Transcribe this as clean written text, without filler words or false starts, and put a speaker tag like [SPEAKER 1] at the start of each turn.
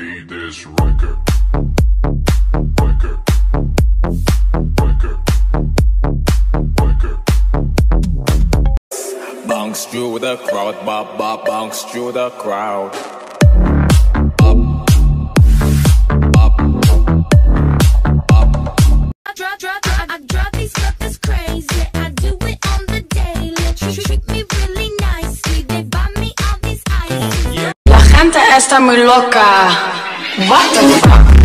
[SPEAKER 1] play this record. Record. Record. Record.
[SPEAKER 2] Bounce through the crowd, bop bop, bounce through the crowd.
[SPEAKER 3] I drive these suckers crazy. I do it on the daily. Treat me really nicely. They buy me all these ices.
[SPEAKER 4] La gente está muy loca. What the fuck?